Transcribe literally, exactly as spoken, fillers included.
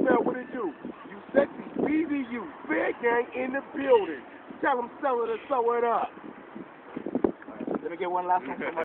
female, what it do? You sexy B B U, Fair Gang in the building. Tell them sell it or sew it up. Let me get one last one.